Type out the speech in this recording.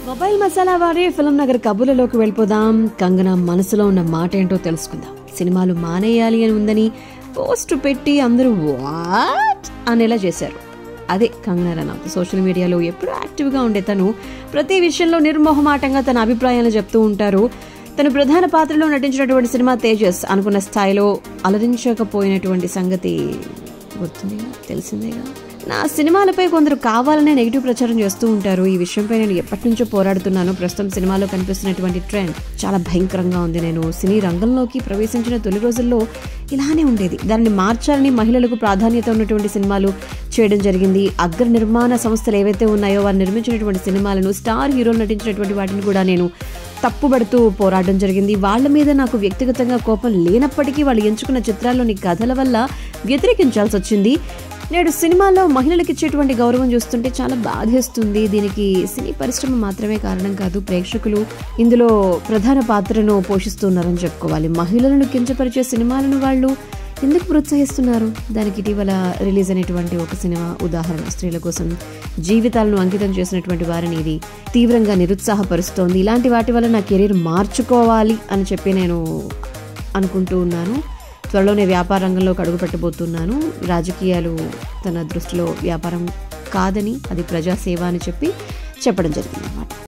Mobile masala వారి film Nagar కబుర్లలోకి వెళ్ళిపోదాం. కంగనా మనసులో ఉన్న మాట ఏంటో తెలుసుకుందాం. సినిమాలు మానేయాలి అని ఉందని పోస్ట్ పెట్టి అందరూ వాట్ అనేలా చేశారు. అదే కంగనా రనౌత్. సోషల్ మీడియాలో ఎప్పుడూ యాక్టివ్గా ఉండే తను ప్రతి విషయంలో నిర్మోహమాటంగా తన అభిప్రాయాలు చెప్తూ ఉంటారు. తను ప్రధాన పాత్రలో నటించినటువంటి సినిమా తేజస్ అనుకున్న స్థాయిలో అలరించకపోయినటువంటి సంగతి గుర్తుందిగా, తెలిసిందేగా. నా సినిమాలపై కొందరు కావాలనే నెగిటివ్ ప్రచారం చేస్తూ ఉంటారు. ఈ విషయంపై నేను ఎప్పటి నుంచో పోరాడుతున్నాను. ప్రస్తుతం సినిమాలో కనిపిస్తున్నటువంటి ట్రెండ్ చాలా భయంకరంగా ఉంది. నేను సినీ రంగంలోకి ప్రవేశించిన తొలి రోజుల్లో ఇలానే ఉండేది. దాన్ని మార్చాలని మహిళలకు ప్రాధాన్యత ఉన్నటువంటి సినిమాలు చేయడం జరిగింది. అగ్ర నిర్మాణ సంస్థలు ఏవైతే ఉన్నాయో వారు నిర్మించినటువంటి సినిమాలను, స్టార్ హీరోలు నటించినటువంటి వాటిని కూడా నేను తప్పుబడుతూ పోరాడడం జరిగింది. వాళ్ళ మీద నాకు వ్యక్తిగతంగా కోపం లేనప్పటికీ వాళ్ళు ఎంచుకున్న చిత్రాల్లోని కథల వల్ల వ్యతిరేకించాల్సి వచ్చింది. నేడు సినిమాల్లో మహిళలకు ఇచ్చేటువంటి గౌరవం చూస్తుంటే చాలా బాధేస్తుంది. దీనికి సినీ పరిశ్రమ మాత్రమే కారణం కాదు, ప్రేక్షకులు ఇందులో ప్రధాన పాత్రను పోషిస్తున్నారని చెప్పుకోవాలి. మహిళలను కించపరిచే సినిమాలను వాళ్ళు ఎందుకు ప్రోత్సహిస్తున్నారు? దానికి ఇటీవల రిలీజ్ అయినటువంటి ఒక సినిమా ఉదాహరణ. స్త్రీల కోసం జీవితాలను అంకితం చేసినటువంటి వారిని ఇది తీవ్రంగా నిరుత్సాహపరుస్తోంది. ఇలాంటి వాటి వల్ల నా కెరీర్ మార్చుకోవాలి అని చెప్పి నేను అనుకుంటూ ఉన్నాను. త్వరలోనే వ్యాపార రంగంలోకి అడుగు పెట్టబోతున్నాను. రాజకీయాలు తన దృష్టిలో వ్యాపారం కాదని, అది ప్రజాసేవ అని చెప్పడం జరిగింది అన్నమాట.